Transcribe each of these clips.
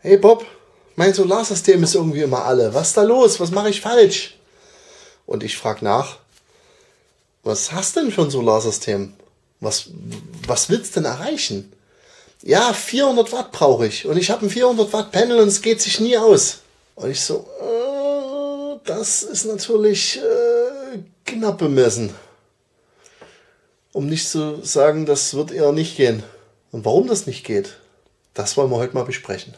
hey Bob, mein Solarsystem ist irgendwie immer alle. Was ist da los? Was mache ich falsch? Und ich frage nach, was hast du denn für ein Solarsystem? Was willst du denn erreichen? Ja, 400 Watt brauche ich. Und ich habe ein 400 Watt Panel und es geht sich nie aus. Und ich so, das ist natürlich knapp bemessen. Um nicht zu sagen, das wird eher nicht gehen. Und warum das nicht geht, das wollen wir heute mal besprechen.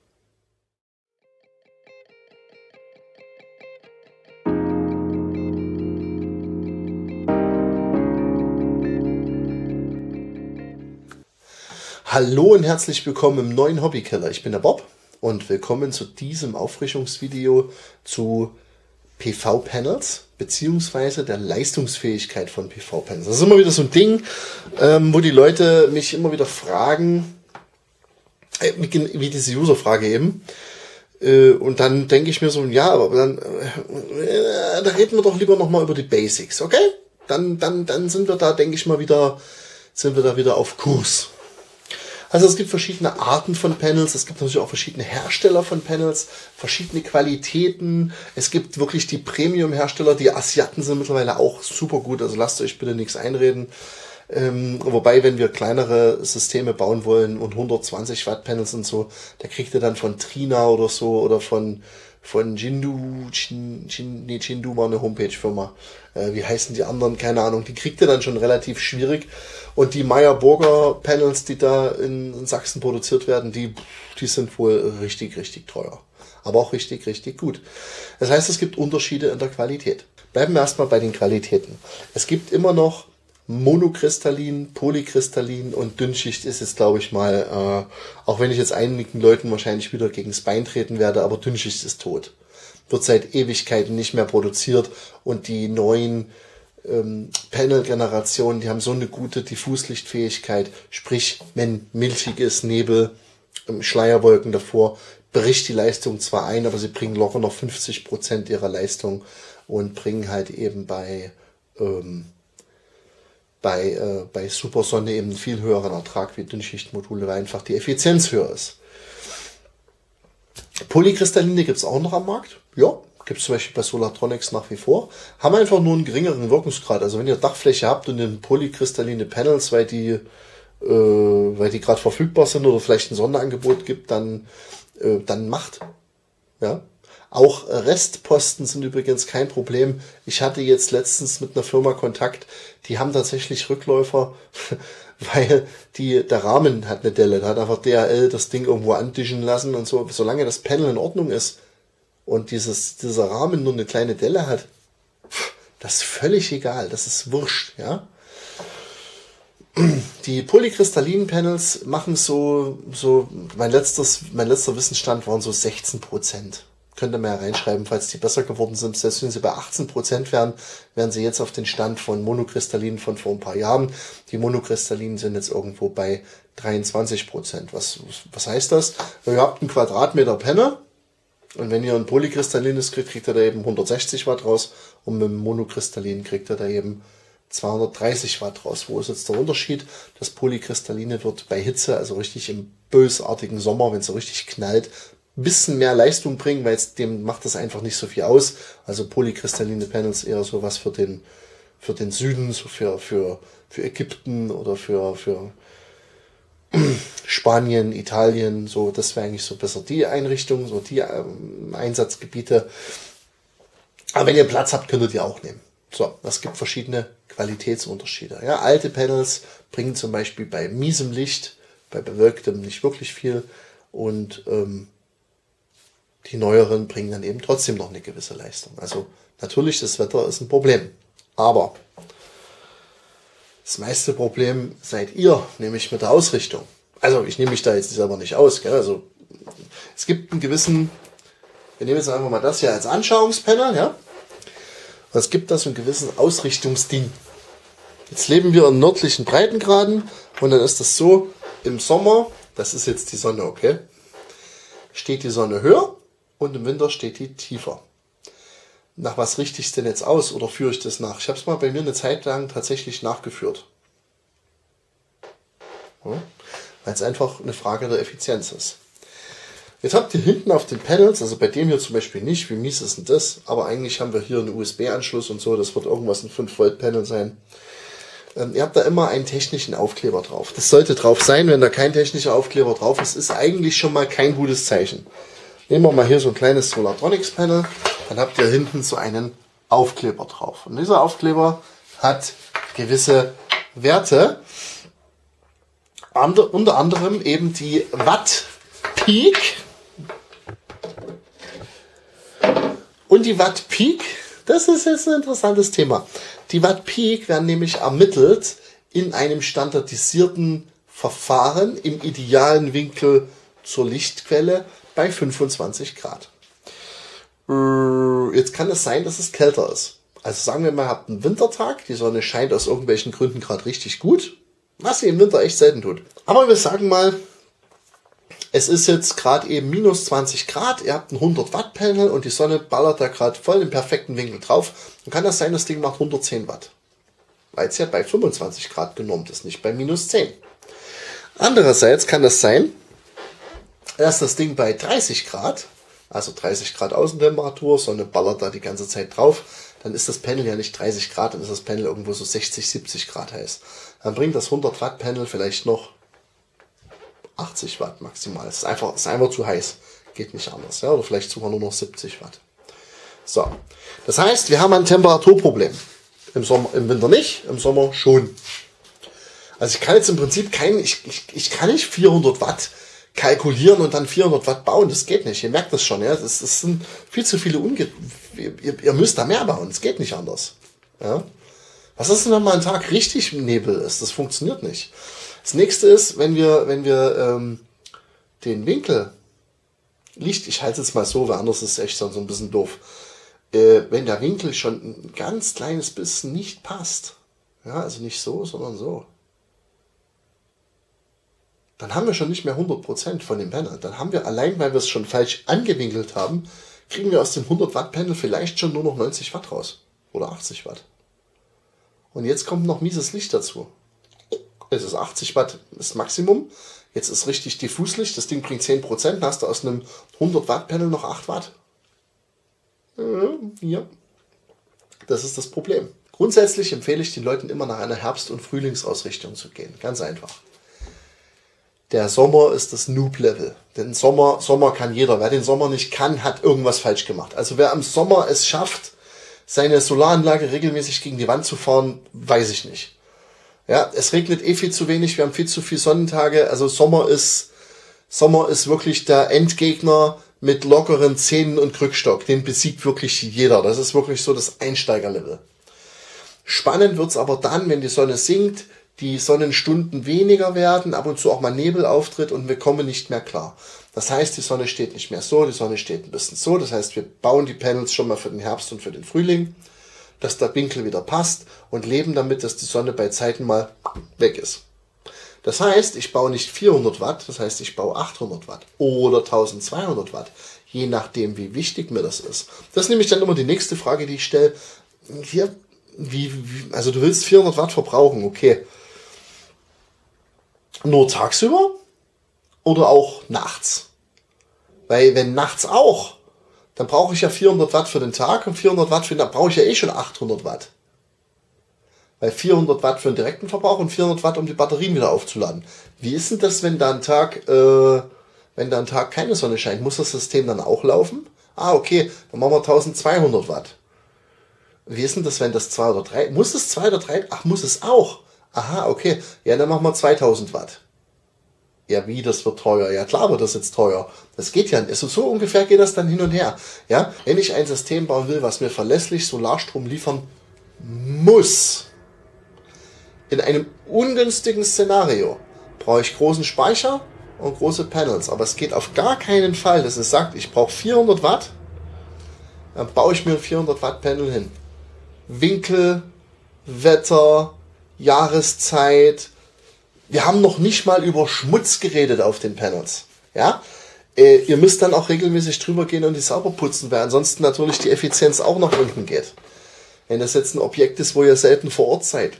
Hallo und herzlich willkommen im neuen Hobbykeller. Ich bin der Bob und willkommen zu diesem Auffrischungsvideo zu PV-Panels beziehungsweise der Leistungsfähigkeit von PV-Panels. Das ist immer wieder so ein Ding, wo die Leute mich immer wieder fragen, wie diese User-Frage eben. Und dann denke ich mir so, ja, aber dann da reden wir doch lieber nochmal über die Basics, okay? Dann sind wir da, denke ich mal, wieder auf Kurs. Also es gibt verschiedene Arten von Panels, es gibt natürlich auch verschiedene Hersteller von Panels, verschiedene Qualitäten. Es gibt wirklich die Premium-Hersteller, die Asiaten sind mittlerweile auch super gut, also lasst euch bitte nichts einreden. Wobei, wenn wir kleinere Systeme bauen wollen und 120 Watt Panels und so, da kriegt ihr dann von Trina oder so oder von Jindu war eine Homepage-Firma. Wie heißen die anderen? Keine Ahnung. Die kriegt ihr dann schon relativ schwierig. Und die Meyer-Burger Panels, die da in Sachsen produziert werden, die sind wohl richtig, richtig teuer. Aber auch richtig, richtig gut. Das heißt, es gibt Unterschiede in der Qualität. Bleiben wir erstmal bei den Qualitäten. Es gibt immer noch Monokristallin, Polykristallin und Dünnschicht ist jetzt, glaube ich mal, auch wenn ich jetzt einigen Leuten wahrscheinlich wieder gegens Bein treten werde, aber Dünnschicht ist tot. Wird seit Ewigkeiten nicht mehr produziert und die neuen Panel-Generationen, die haben so eine gute Diffuslichtfähigkeit, sprich, wenn milchig ist, Nebel, Schleierwolken davor, bricht die Leistung zwar ein, aber sie bringen locker noch 50% ihrer Leistung und bringen halt eben bei Supersonne eben einen viel höheren Ertrag wie Dünnschichtmodule, weil einfach die Effizienz höher ist. Polykristalline gibt es auch noch am Markt. Ja, gibt es zum Beispiel bei Solartronics nach wie vor. Haben einfach nur einen geringeren Wirkungsgrad. Also wenn ihr Dachfläche habt und in polykristalline Panels, weil die gerade verfügbar sind oder vielleicht ein Sonderangebot gibt, dann macht. Ja. Auch Restposten sind übrigens kein Problem. Ich hatte jetzt letztens mit einer Firma Kontakt, die haben tatsächlich Rückläufer, weil der Rahmen hat eine Delle. Da hat einfach DHL das Ding irgendwo antischen lassen und so. Solange das Panel in Ordnung ist und dieser Rahmen nur eine kleine Delle hat, das ist völlig egal. Das ist wurscht, ja. Die polykristallinen Panels machen so mein letzter Wissensstand waren so 16%. Könnt ihr mal reinschreiben, falls die besser geworden sind. Selbst wenn sie bei 18% wären, wären sie jetzt auf den Stand von Monokristallinen von vor ein paar Jahren. Die Monokristallinen sind jetzt irgendwo bei 23%. Was heißt das? Ihr habt einen Quadratmeter Panel und wenn ihr ein polykristallines kriegt, kriegt ihr da eben 160 Watt raus und mit dem Monokristallinen kriegt ihr da eben 230 Watt raus. Wo ist jetzt der Unterschied? Das Polykristalline wird bei Hitze, also richtig im bösartigen Sommer, wenn es so richtig knallt, bisschen mehr Leistung bringen, weil dem macht das einfach nicht so viel aus. Also polykristalline Panels eher so was für den Süden, so für Ägypten oder für Spanien, Italien, so, das wäre eigentlich so besser die Einrichtung, so die Einsatzgebiete. Aber wenn ihr Platz habt, könnt ihr die auch nehmen. So, es gibt verschiedene Qualitätsunterschiede. Ja, alte Panels bringen zum Beispiel bei miesem Licht, bei bewölktem nicht wirklich viel und die neueren bringen dann eben trotzdem noch eine gewisse Leistung. Also natürlich, das Wetter ist ein Problem. Aber das meiste Problem seid ihr, nämlich mit der Ausrichtung. Also ich nehme mich da jetzt selber nicht aus. Gell? Also es gibt einen gewissen, wir nehmen jetzt einfach mal das hier als Anschauungspanel. Ja? Und es gibt da so einen gewissen Ausrichtungsding. Jetzt leben wir in nördlichen Breitengraden und dann ist das so, im Sommer, das ist jetzt die Sonne, okay, steht die Sonne höher. Und im Winter steht die tiefer. Nach was richte ich es denn jetzt aus oder führe ich das nach? Ich habe es mal bei mir eine Zeit lang tatsächlich nachgeführt. Ja, weil es einfach eine Frage der Effizienz ist. Jetzt habt ihr hinten auf den Panels, also bei dem hier zum Beispiel nicht, wie mies ist denn das? Aber eigentlich haben wir hier einen USB-Anschluss und so, das wird irgendwas ein 5-Volt-Panel sein. Ihr habt da immer einen technischen Aufkleber drauf. Das sollte drauf sein, wenn da kein technischer Aufkleber drauf ist, ist eigentlich schon mal kein gutes Zeichen. Nehmen wir mal hier so ein kleines Solartronics-Panel, dann habt ihr hinten so einen Aufkleber drauf. Und dieser Aufkleber hat gewisse Werte, unter anderem eben die Watt Peak und die Watt Peak. Das ist jetzt ein interessantes Thema. Die Watt Peak werden nämlich ermittelt in einem standardisierten Verfahren im idealen Winkel zur Lichtquelle bei 25 Grad. Jetzt kann es sein, dass es kälter ist. Also sagen wir mal, ihr habt einen Wintertag, die Sonne scheint aus irgendwelchen Gründen gerade richtig gut, was sie im Winter echt selten tut. Aber wir sagen mal, es ist jetzt gerade eben minus 20 Grad, ihr habt ein 100 Watt Panel und die Sonne ballert da gerade voll im perfekten Winkel drauf. Dann kann das sein, das Ding macht 110 Watt. Weil es ja bei 25 Grad genormt ist, nicht bei minus 10. Andererseits kann das sein, dass das Ding bei 30 Grad, also 30 Grad Außentemperatur, Sonne ballert da die ganze Zeit drauf, dann ist das Panel ja nicht 30 Grad, dann ist das Panel irgendwo so 60, 70 Grad heiß. Dann bringt das 100 Watt Panel vielleicht noch 80 Watt maximal. Es ist einfach zu heiß. Geht nicht anders. Ja? Oder vielleicht sogar nur noch 70 Watt. So. Das heißt, wir haben ein Temperaturproblem. Im Winter nicht, im Sommer schon. Also ich kann jetzt im Prinzip ich kann nicht 400 Watt kalkulieren und dann 400 Watt bauen. Das geht nicht. Ihr merkt das schon. Ja? Das sind viel zu viele ihr müsst da mehr bauen. Es geht nicht anders. Ja? Was ist denn, wenn mal ein Tag richtig Nebel ist? Das funktioniert nicht. Das nächste ist, wenn wir den Winkel, ich halte es jetzt mal so, weil anders ist es echt so ein bisschen doof. Wenn der Winkel schon ein ganz kleines bisschen nicht passt, ja, also nicht so, sondern so, dann haben wir schon nicht mehr 100% von dem Panel. Dann haben wir, allein weil wir es schon falsch angewinkelt haben, kriegen wir aus dem 100 Watt Panel vielleicht schon nur noch 90 Watt raus. Oder 80 Watt. Und jetzt kommt noch mieses Licht dazu. Es ist 80 Watt das Maximum. Jetzt ist richtig Diffuslicht. Das Ding bringt 10%. Dann hast du aus einem 100 Watt Panel noch 8 Watt. Ja. Das ist das Problem. Grundsätzlich empfehle ich den Leuten immer nach einer Herbst- und Frühlingsausrichtung zu gehen. Ganz einfach. Der Sommer ist das Noob-Level. Den Sommer kann jeder. Wer den Sommer nicht kann, hat irgendwas falsch gemacht. Also wer am Sommer es schafft, seine Solaranlage regelmäßig gegen die Wand zu fahren, weiß ich nicht. Ja, es regnet viel zu wenig, wir haben viel zu viele Sonnentage. Also Sommer ist wirklich der Endgegner mit lockeren Zähnen und Krückstock. Den besiegt wirklich jeder. Das ist wirklich so das Einsteigerlevel. Spannend wird's aber dann, wenn die Sonne sinkt, die Sonnenstunden weniger werden, ab und zu auch mal Nebel auftritt und wir kommen nicht mehr klar. Das heißt, die Sonne steht nicht mehr so, die Sonne steht ein bisschen so. Das heißt, wir bauen die Panels schon mal für den Herbst und für den Frühling, dass der Winkel wieder passt und leben damit, dass die Sonne bei Zeiten mal weg ist. Das heißt, ich baue nicht 400 Watt, das heißt, ich baue 800 Watt oder 1200 Watt, je nachdem, wie wichtig mir das ist. Das ist nämlich dann immer die nächste Frage, die ich stelle. Hier, also du willst 400 Watt verbrauchen, okay. Nur tagsüber oder auch nachts? Weil wenn nachts auch, dann brauche ich ja 400 Watt für den Tag und 400 Watt für den Tag brauche ich ja schon 800 Watt. Weil 400 Watt für den direkten Verbrauch und 400 Watt, um die Batterien wieder aufzuladen. Wie ist denn das, wenn da ein Tag keine Sonne scheint? Muss das System dann auch laufen? Ah, okay, dann machen wir 1200 Watt. Wie ist denn das, wenn das 2 oder 3, muss es 2 oder 3, ach, muss es auch. Aha, okay, ja, dann machen wir 2000 Watt. Ja, wie, das wird teuer. Ja, klar wird das jetzt teuer. Das geht ja nicht. Also so ungefähr geht das dann hin und her. Ja, wenn ich ein System bauen will, was mir verlässlich Solarstrom liefern muss, in einem ungünstigen Szenario, brauche ich großen Speicher und große Panels. Aber es geht auf gar keinen Fall, dass es sagt, ich brauche 400 Watt, dann baue ich mir ein 400 Watt Panel hin. Winkel, Wetter, Jahreszeit. Wir haben noch nicht mal über Schmutz geredet auf den Panels. Ja? Ihr müsst dann auch regelmäßig drüber gehen und die sauber putzen, weil ansonsten natürlich die Effizienz auch nach unten geht. Wenn das jetzt ein Objekt ist, wo ihr selten vor Ort seid,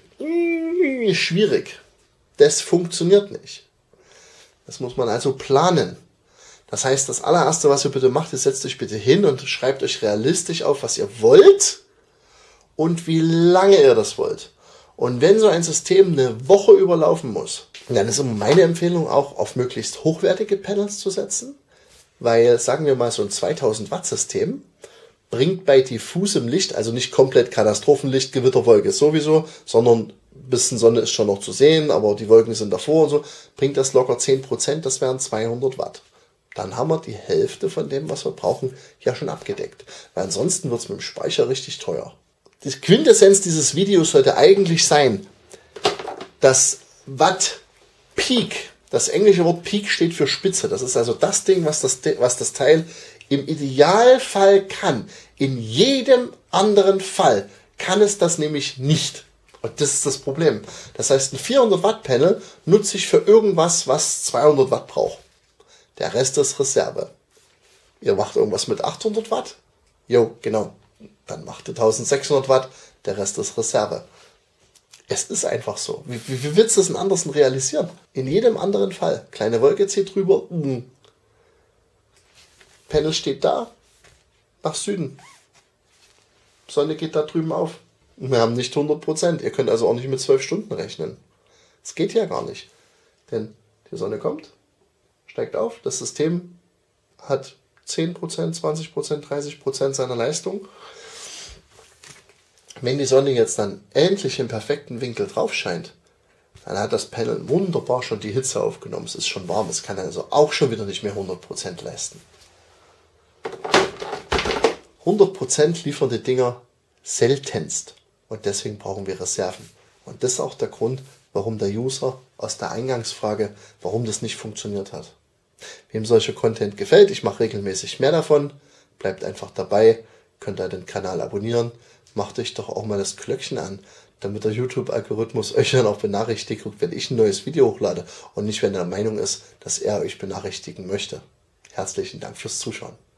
schwierig. Das funktioniert nicht. Das muss man also planen. Das heißt, das allererste, was ihr bitte macht, ist, setzt euch bitte hin und schreibt euch realistisch auf, was ihr wollt und wie lange ihr das wollt. Und wenn so ein System eine Woche überlaufen muss, dann ist immer meine Empfehlung auch, auf möglichst hochwertige Panels zu setzen, weil, sagen wir mal, so ein 2000 Watt System bringt bei diffusem Licht, also nicht komplett Katastrophenlicht, Gewitterwolke sowieso, sondern ein bisschen Sonne ist schon noch zu sehen, aber die Wolken sind davor und so, bringt das locker 10%, das wären 200 Watt. Dann haben wir die Hälfte von dem, was wir brauchen, ja schon abgedeckt. Weil ansonsten wird es mit dem Speicher richtig teuer. Die Quintessenz dieses Videos sollte eigentlich sein, dass Watt Peak, das englische Wort Peak steht für Spitze. Das ist also das Ding, was das Teil im Idealfall kann. In jedem anderen Fall kann es das nämlich nicht. Und das ist das Problem. Das heißt, ein 400 Watt Panel nutze ich für irgendwas, was 200 Watt braucht. Der Rest ist Reserve. Ihr macht irgendwas mit 800 Watt? Jo, genau. Dann macht ihr 1600 Watt, der Rest ist Reserve. Es ist einfach so. Wie willst du das in anders realisieren? In jedem anderen Fall. Kleine Wolke zieht drüber. Panel steht da. Nach Süden. Sonne geht da drüben auf. Wir haben nicht 100%. Ihr könnt also auch nicht mit 12 Stunden rechnen. Das geht ja gar nicht. Denn die Sonne kommt, steigt auf. Das System hat 10%, 20%, 30% seiner Leistung. Wenn die Sonne jetzt dann endlich im perfekten Winkel drauf scheint, dann hat das Panel wunderbar schon die Hitze aufgenommen. Es ist schon warm, es kann also auch schon wieder nicht mehr 100% leisten. 100% liefern die Dinger seltenst und deswegen brauchen wir Reserven. Und das ist auch der Grund, warum der User aus der Eingangsfrage, warum das nicht funktioniert hat. Wem solcher Content gefällt, ich mache regelmäßig mehr davon, bleibt einfach dabei, könnt ihr den Kanal abonnieren, macht euch doch auch mal das Glöckchen an, damit der YouTube-Algorithmus euch dann auch benachrichtigt, wenn ich ein neues Video hochlade und nicht, wenn er der Meinung ist, dass er euch benachrichtigen möchte. Herzlichen Dank fürs Zuschauen.